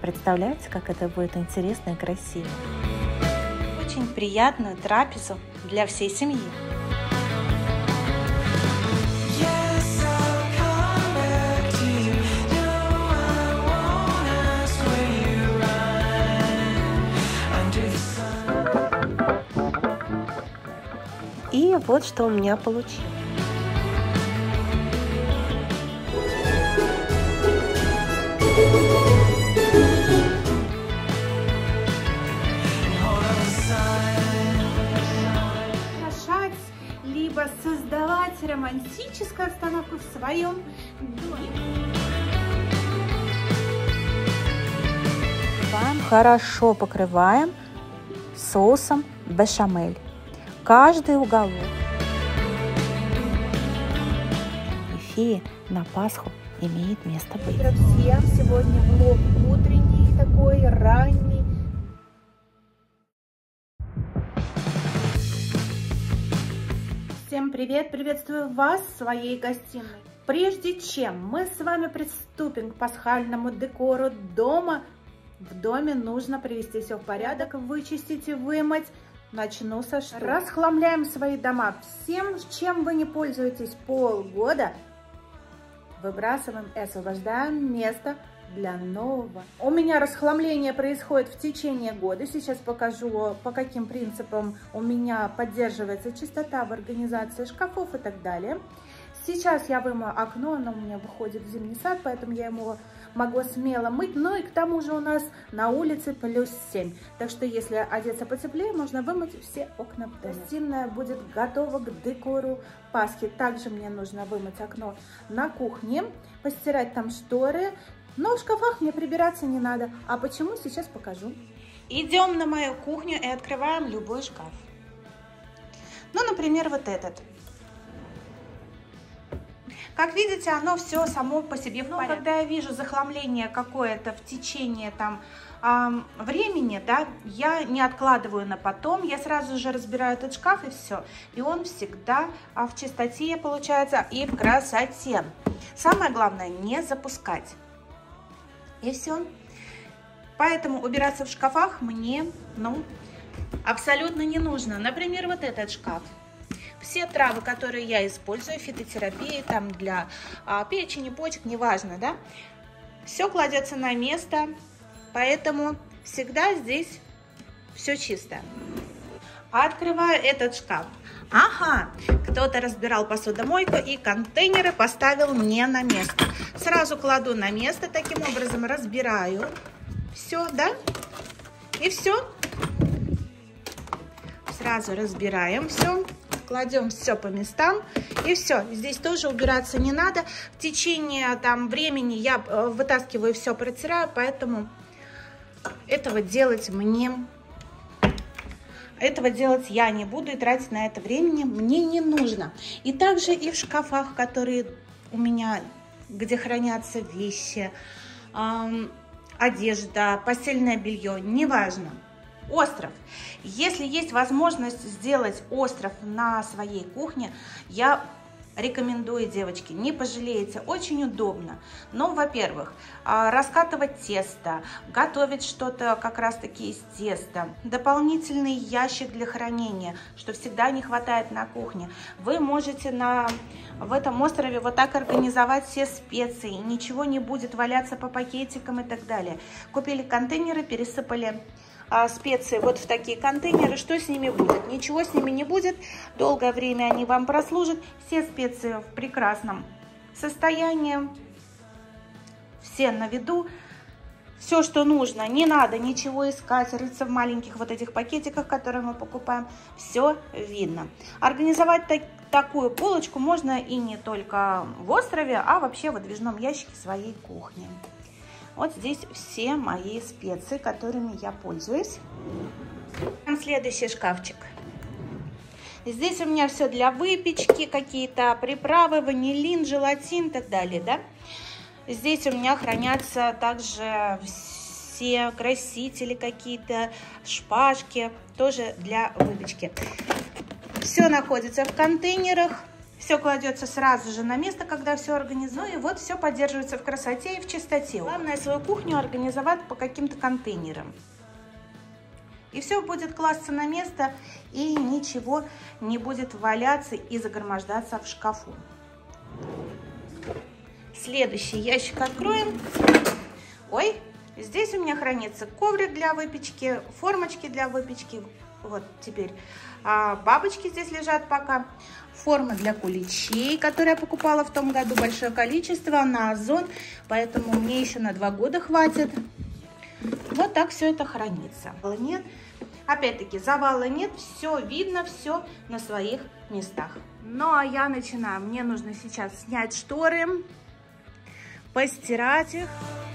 Представляете, как это будет интересно и красиво? Очень приятную трапезу для всей семьи. И вот что у меня получилось. Украшать, либо создавать романтическую обстановку в своем доме. Хорошо покрываем соусом бешамель. Каждый уголок. И на Пасху имеет место быть. Всем сегодня влог утренний такой, ранний. Всем привет! Приветствую вас в своей гостиной. Прежде чем мы с вами приступим к пасхальному декору дома, в доме нужно привести все в порядок, вычистить и вымыть. Начну со что? Расхламляем свои дома. Всем, чем вы не пользуетесь полгода, выбрасываем и освобождаем место для нового. У меня расхламление происходит в течение года. Сейчас покажу, по каким принципам у меня поддерживается чистота в организации шкафов и так далее. Сейчас я вымою окно, оно у меня выходит в зимний сад, поэтому я его могу смело мыть. Ну и к тому же у нас на улице +7. Так что если одеться потеплее, можно вымыть все окна в доме. Гостиная будет готова к декору Пасхи. Также мне нужно вымыть окно на кухне, постирать там шторы. Но в шкафах мне прибираться не надо. А почему, сейчас покажу. Идем на мою кухню и открываем любой шкаф. Ну, например, вот этот. Как видите, оно все само по себе в порядке. Когда я вижу захламление какое-то в течение там времени, да, я не откладываю на потом, я сразу же разбираю этот шкаф и все. И он всегда в чистоте получается и в красоте. Самое главное не запускать. И все. Поэтому убираться в шкафах мне, абсолютно не нужно. Например, вот этот шкаф. Все травы, которые я использую, фитотерапии, там для печени, почек, неважно, да, все кладется на место, поэтому всегда здесь все чисто. Открываю этот шкаф. Ага, кто-то разбирал посудомойку и контейнеры поставил не на место. Сразу кладу на место, таким образом разбираю. Все, да? И все. Сразу разбираем все. Кладем все по местам и все. Здесь тоже убираться не надо. В течение времени я вытаскиваю все, протираю, поэтому этого делать я не буду и тратить на это времени мне не нужно. И также и в шкафах, которые у меня, где хранятся вещи, одежда, постельное белье, неважно. Остров. Если есть возможность сделать остров на своей кухне, я рекомендую, девочки, не пожалеете, очень удобно. Но, во-первых, раскатывать тесто, готовить что-то как раз-таки из теста, дополнительный ящик для хранения, что всегда не хватает на кухне. Вы можете в этом острове вот так организовать все специи, ничего не будет валяться по пакетикам и так далее. Купили контейнеры, пересыпали специи вот в такие контейнеры. Что с ними будет? Ничего с ними не будет. Долгое время они вам прослужат. Все специи в прекрасном состоянии. Все на виду. Все, что нужно. Не надо ничего искать, рыться в маленьких вот этих пакетиках, которые мы покупаем. Все видно. Организовать такую полочку можно и не только в острове, а вообще в выдвижном ящике своей кухни. Вот здесь все мои специи, которыми я пользуюсь. Следующий шкафчик. Здесь у меня все для выпечки, какие-то приправы, ванилин, желатин и так далее, да. Здесь у меня хранятся также все красители какие-то, шпажки, тоже для выпечки. Все находится в контейнерах. Все кладется сразу же на место, когда все организовано. Ну и вот все поддерживается в красоте и в чистоте. Главное свою кухню организовать по каким-то контейнерам. И все будет класться на место, и ничего не будет валяться и загромождаться в шкафу. Следующий ящик откроем. Ой, здесь у меня хранится коврик для выпечки, формочки для выпечки. Вот теперь бабочки здесь лежат пока. Форма для куличей, которую я покупала в том году, большое количество на Озон, поэтому мне еще на 2 года хватит. Вот так все это хранится. Нет, опять-таки завала нет, все видно, все на своих местах. Ну а я начинаю. Мне нужно сейчас снять шторы, постирать их.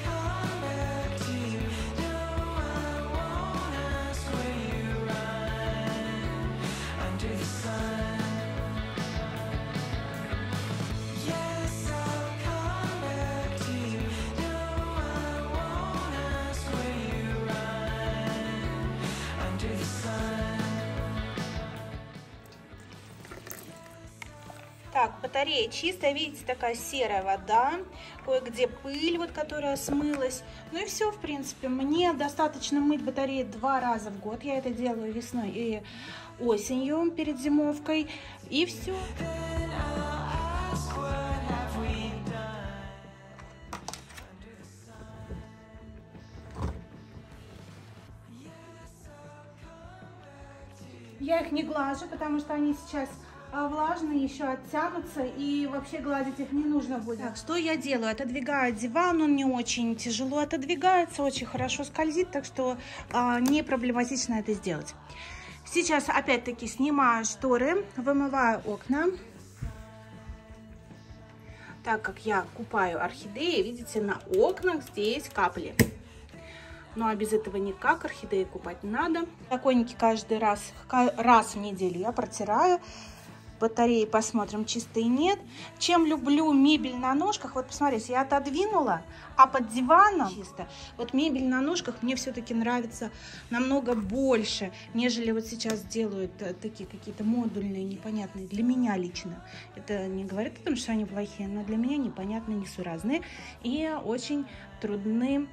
Так, батарея чистая, видите, такая серая вода, кое-где пыль, вот, которая смылась. Ну и все, в принципе, мне достаточно мыть батареи 2 раза в год. Я это делаю весной и осенью перед зимовкой, и все. Я их не глажу, потому что они сейчас влажные, еще оттянутся, и вообще гладить их не нужно будет. Так, что я делаю? Отодвигаю диван, он не очень тяжело отодвигается, очень хорошо скользит, так что не проблематично это сделать. Сейчас опять-таки снимаю шторы, вымываю окна. Так как я купаю орхидеи, видите, на окнах здесь капли. Ну а без этого никак, орхидеи купать надо. Подоконники каждый раз в неделю я протираю. Батареи посмотрим, чистые нет. Чем люблю мебель на ножках, вот посмотрите, я отодвинула, а под диваном чисто. Вот мебель на ножках мне все-таки нравится намного больше, нежели вот сейчас делают такие какие-то модульные, непонятные. Для меня лично. Это не говорит о том, что они плохие, но для меня непонятные, несуразные и очень трудны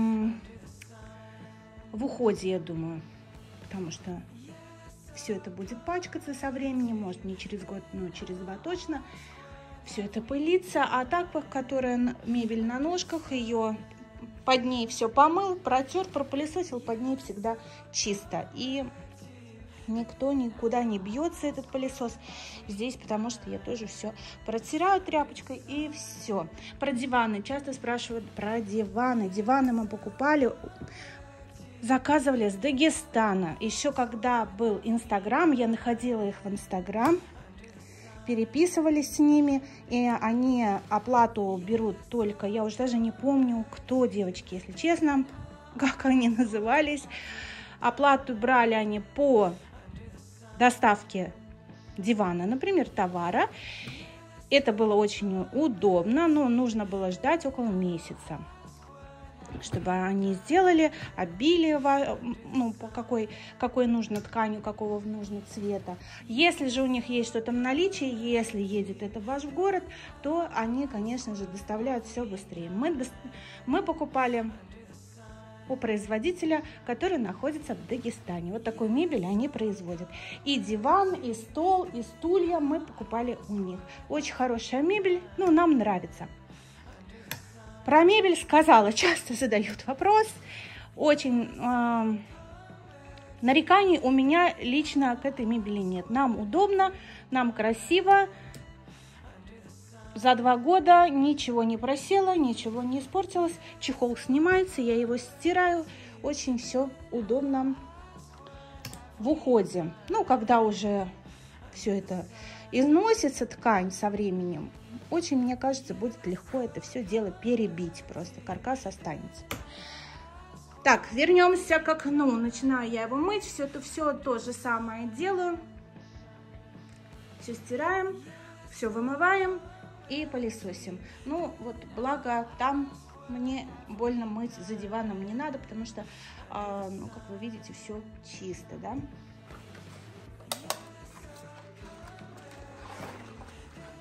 в уходе, я думаю, потому что все это будет пачкаться со временем, может не через год, но через 2 точно. Все это пылится, а так, которая мебель на ножках, ее под ней все помыл, протер, пропылесосил, под ней всегда чисто. И никто никуда не бьется, этот пылесос здесь, потому что я тоже все протираю тряпочкой и все. Про диваны. Часто спрашивают про диваны. Диваны мы покупали, заказывали с Дагестана. Еще когда был Инстаграм, я находила их в Инстаграм, переписывались с ними, и они оплату берут только, я уже даже не помню, кто, девочки, если честно, как они назывались. Оплату брали они по доставке дивана, например, товара. Это было очень удобно, но нужно было ждать около месяца, чтобы они сделали, обили, ну, по какой нужно тканью, какого нужно цвета. Если же у них есть что-то в наличии, если едет это в ваш город, то они, конечно же, доставляют все быстрее. Мы покупали у производителя, который находится в Дагестане. Вот такую мебель они производят. И диван, и стол, и стулья мы покупали у них. Очень хорошая мебель, ну, нам нравится. Про мебель сказала, часто задают вопрос. Очень нареканий у меня лично к этой мебели нет. Нам удобно, нам красиво. За 2 года ничего не просело, ничего не испортилось. Чехол снимается, я его стираю. Очень все удобно в уходе. Ну, когда уже все это износится, ткань со временем, очень, мне кажется, будет легко это все дело перебить. Просто каркас останется. Так, вернемся к окну. Начинаю я его мыть. Все то же самое делаю. Все стираем, все вымываем и пылесосим. Ну, вот, благо, там мне больно мыть за диваном не надо, потому что, ну, как вы видите, все чисто, да.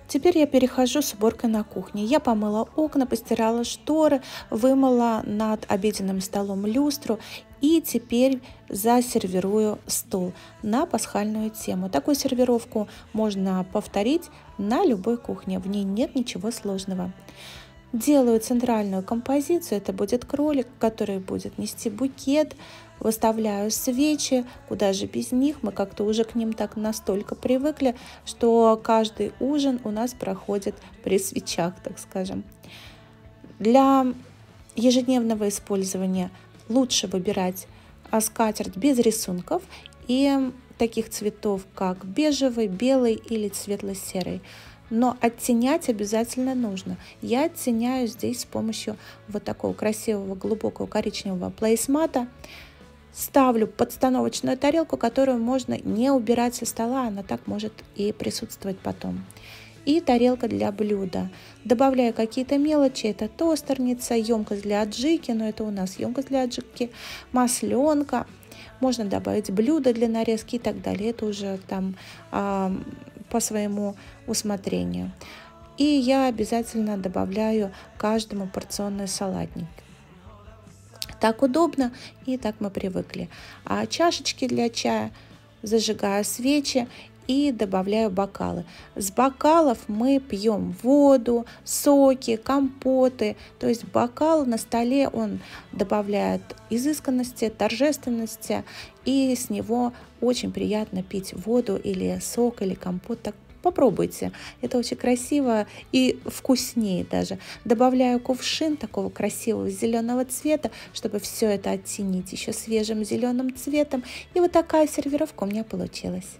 Теперь я перехожу с уборкой на кухне. Я помыла окна, постирала шторы, вымыла над обеденным столом люстру и теперь засервирую стол на пасхальную тему. Такую сервировку можно повторить на любой кухне, в ней нет ничего сложного. Делаю центральную композицию, это будет кролик, который будет нести букет. Выставляю свечи, куда же без них, мы как-то уже к ним так настолько привыкли, что каждый ужин у нас проходит при свечах, так скажем. Для ежедневного использования лучше выбирать скатерть без рисунков и таких цветов, как бежевый, белый или светло-серый. Но оттенять обязательно нужно. Я оттеняю здесь с помощью вот такого красивого глубокого коричневого плейсмата. Ставлю подстановочную тарелку, которую можно не убирать со стола, она так может и присутствовать потом. И тарелка для блюда. Добавляю какие-то мелочи, это тостерница, емкость для аджики, но это у нас емкость для аджики, масленка. Можно добавить блюдо для нарезки и так далее. Это уже там по своему усмотрению. И я обязательно добавляю каждому порционный салатник. Так удобно и так мы привыкли. А чашечки для чая, зажигаю свечи и добавляю бокалы. С бокалов мы пьем воду, соки, компоты. То есть бокал на столе, он добавляет изысканности, торжественности, и с него очень приятно пить воду или сок, или компот. Так попробуйте, это очень красиво и вкуснее даже. Добавляю кувшин такого красивого зеленого цвета, чтобы все это оттенить еще свежим зеленым цветом. И вот такая сервировка у меня получилась.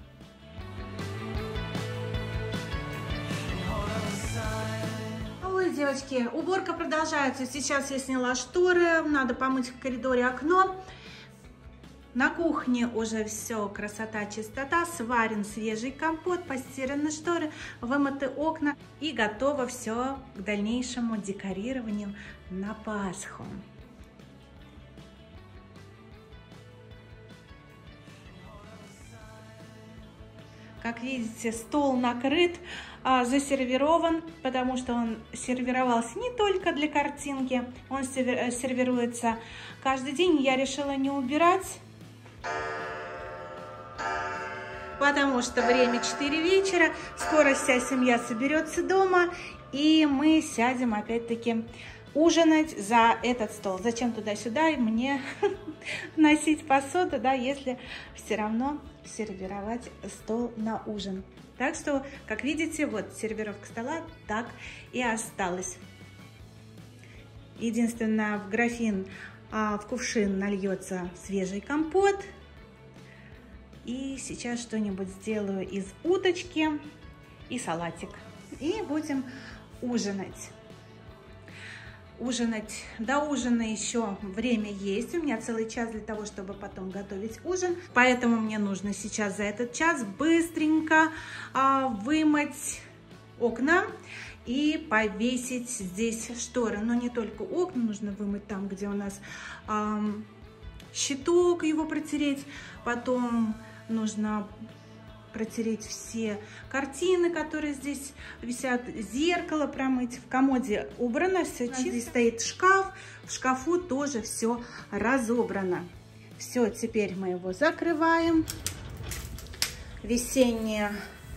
Ой, девочки, уборка продолжается. Сейчас я сняла шторы, надо помыть в коридоре окно. На кухне уже все, красота, чистота, сварен свежий компот, постираны шторы, вымыты окна и готово все к дальнейшему декорированию на Пасху. Как видите, стол накрыт, засервирован, потому что он сервировался не только для картинки, он сервируется каждый день. Я решила не убирать, потому что время 4 вечера, скоро вся семья соберется дома, и мы сядем опять-таки ужинать за этот стол. Зачем туда-сюда мне носить посуду, да, если все равно сервировать стол на ужин. Так что, как видите, вот сервировка стола так и осталась. Единственное, в графин, в кувшин нальется свежий компот. И сейчас что-нибудь сделаю из уточки и салатик. И будем ужинать. До ужина еще время есть. У меня целый час для того, чтобы потом готовить ужин. Поэтому мне нужно сейчас за этот час быстренько вымыть окна и повесить здесь шторы. Но не только окна нужно вымыть, там, где у нас щиток, его протереть. Потом нужно протереть все картины, которые здесь висят, зеркало промыть. В комоде убрано, все чисто. Здесь стоит шкаф, в шкафу тоже все разобрано. Все, теперь мы его закрываем. Весенняя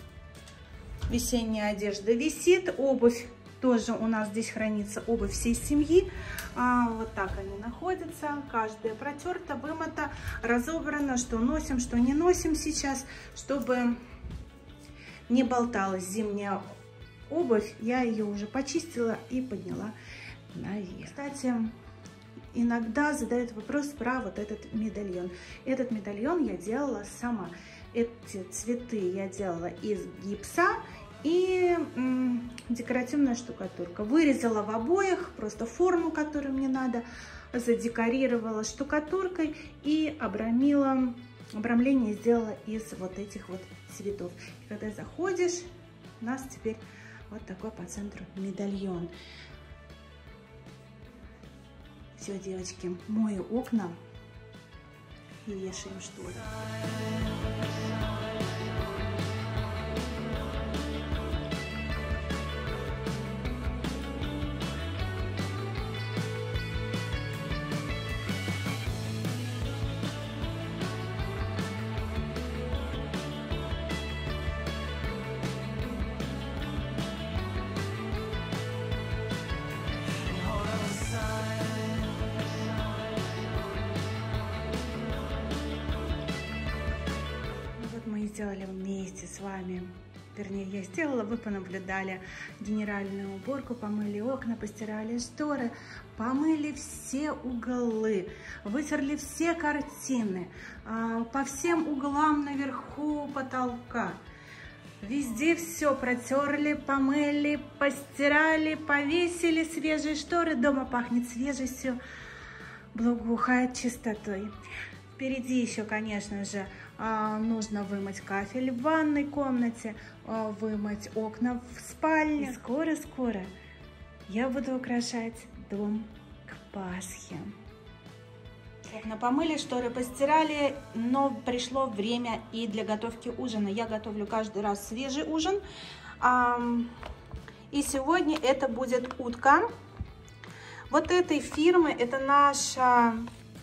одежда висит, обувь тоже у нас здесь хранится, обувь всей семьи. Вот так они находятся, каждая протерта, вымыта, разобрана, что носим, что не носим сейчас, чтобы не болталась зимняя обувь. Я ее уже почистила и подняла наверх. Кстати, иногда задают вопрос про вот этот медальон. Этот медальон я делала сама. Эти цветы я делала из гипса и декоративная штукатурка. Вырезала в обоях просто форму, которую мне надо, задекорировала штукатуркой и обрамление сделала из вот этих вот цветов. И когда заходишь, у нас теперь вот такой по центру медальон. Все, девочки, мою окна и вешаем шторы. сделали вместе с вами. Вернее, я сделала, вы понаблюдали генеральную уборку, помыли окна, постирали шторы, помыли все углы, вытерли все картины, по всем углам наверху потолка. Везде все протерли, помыли, постирали, повесили свежие шторы. Дома пахнет свежестью, благоухает чистотой. Впереди еще, конечно же, нужно вымыть кафель в ванной комнате, вымыть окна в спальне. И скоро-скоро я буду украшать дом к Пасхе. Окна помыли, шторы постирали, но пришло время и для готовки ужина. Я готовлю каждый раз свежий ужин. И сегодня это будет утка. Вот этой фирмы, это наша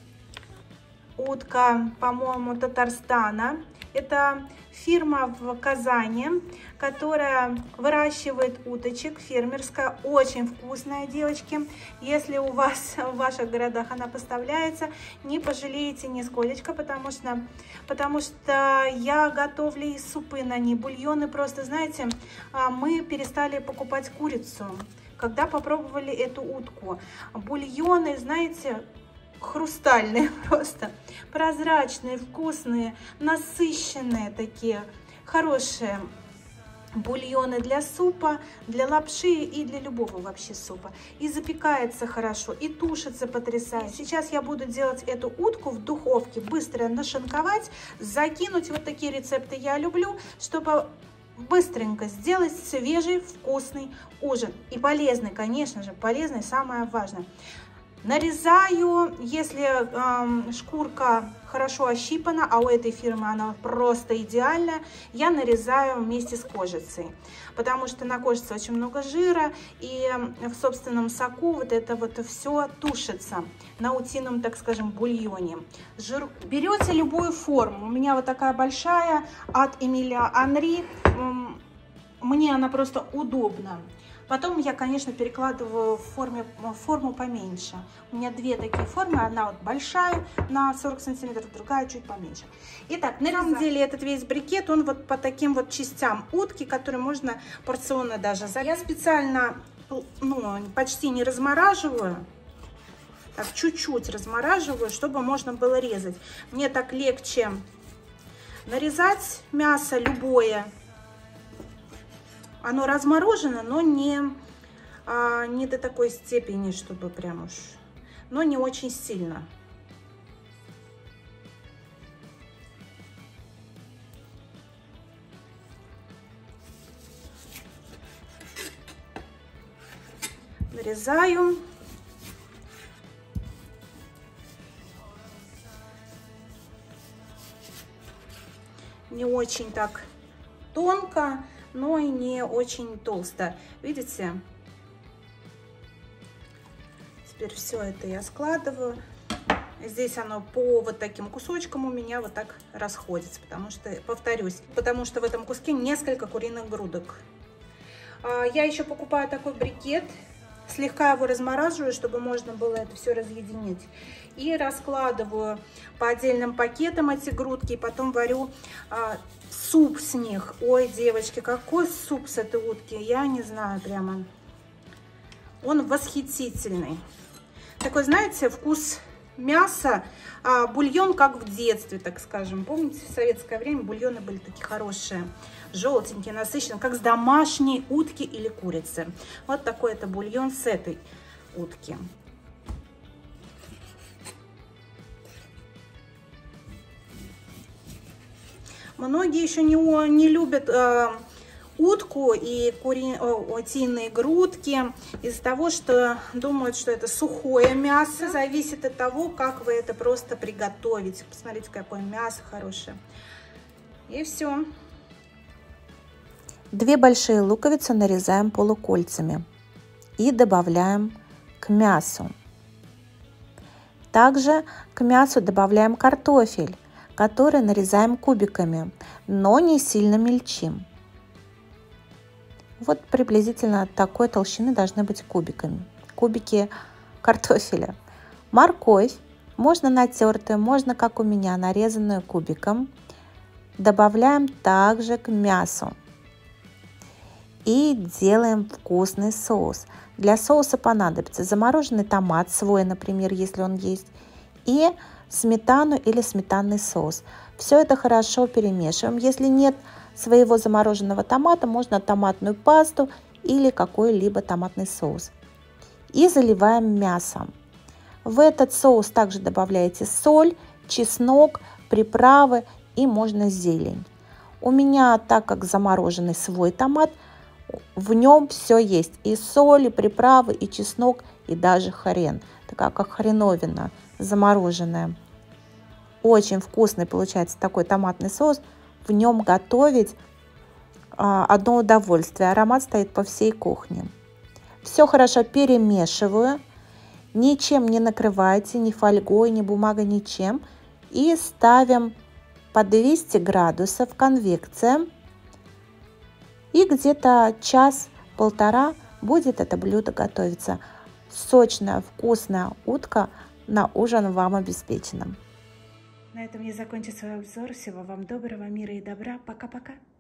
утка, по-моему, Татарстана. Это фирма в Казани, которая выращивает уточек, фермерская, очень вкусная, девочки. Если у вас в ваших городах она поставляется, не пожалеете нисколечко, потому что я готовлю и супы на ней, бульоны. Просто, знаете, мы перестали покупать курицу, когда попробовали эту утку. Бульоны, знаете, хрустальные просто, прозрачные, вкусные, насыщенные такие, хорошие бульоны для супа, для лапши и для любого вообще супа. И запекается хорошо, и тушится потрясающе. Сейчас я буду делать эту утку в духовке, быстро нашинковать, закинуть. Вот такие рецепты я люблю, чтобы быстренько сделать свежий, вкусный ужин. И полезный, конечно же, полезный, самое важное. Нарезаю, если шкурка хорошо ощипана, а у этой фирмы она просто идеальная, я нарезаю вместе с кожицей, потому что на кожице очень много жира, и в собственном соку вот это вот все тушится на утином, так скажем, бульоне. Жирку. Берете любую форму, у меня вот такая большая от Эмиля Анри, мне она просто удобна. Потом я, конечно, перекладываю в форму поменьше. У меня две такие формы. Одна вот большая на 40 сантиметров, другая чуть поменьше. Итак, на самом деле этот весь брикет, он вот по таким вот частям утки, которые можно порционно даже взять. Я специально, почти не размораживаю. Так, чуть-чуть размораживаю, чтобы можно было резать. Мне так легче нарезать мясо любое. Оно разморожено, но не до такой степени, чтобы прям уж, но не очень сильно. Нарезаю. Не очень так тонко, но и не очень толсто. Видите? Теперь все это я складываю. Здесь оно по вот таким кусочкам у меня вот так расходится, потому что, повторюсь, потому что в этом куске несколько куриных грудок. Я еще покупаю такой брикет, слегка его размораживаю, чтобы можно было это все разъединить. И раскладываю по отдельным пакетам эти грудки, и потом варю суп с них. Ой, девочки, какой суп с этой утки, я не знаю прямо. Он восхитительный. Такой, знаете, вкус мяса, бульон как в детстве, так скажем. Помните, в советское время бульоны были такие хорошие, желтенькие, насыщенные, как с домашней утки или курицы. Вот такой это бульон с этой утки. Многие еще не любят утку и утиные грудки из-за того, что думают, что это сухое мясо. Зависит от того, как вы это просто приготовите. Посмотрите, какое мясо хорошее. И все. 2 большие луковицы нарезаем полукольцами и добавляем к мясу. Также к мясу добавляем картофель, который нарезаем кубиками, но не сильно мельчим. Вот приблизительно такой толщины должны быть кубики картофеля. Морковь можно натертую, можно, как у меня, нарезанную кубиком. добавляем также к мясу и делаем вкусный соус. Для соуса понадобится замороженный томат свой, например, если он есть, и сметану или сметанный соус. Все это хорошо перемешиваем. Если нет своего замороженного томата, можно томатную пасту или какой-либо томатный соус. И заливаем мясом. В этот соус также добавляете соль, чеснок, приправы и можно зелень. У меня, так как замороженный свой томат, в нем все есть. И соль, и приправы, и чеснок, и даже хрен. Такая как хреновина замороженная. Очень вкусный получается такой томатный соус. В нем готовить одно удовольствие. Аромат стоит по всей кухне. Все хорошо перемешиваю. Ничем не накрывайте, ни фольгой, ни бумагой, ничем. И ставим по 200 градусов конвекция. И где-то час-полтора будет это блюдо готовиться. Сочная, вкусная утка на ужин вам обеспечена. На этом я закончу свой обзор. Всего вам доброго, мира и добра. Пока-пока.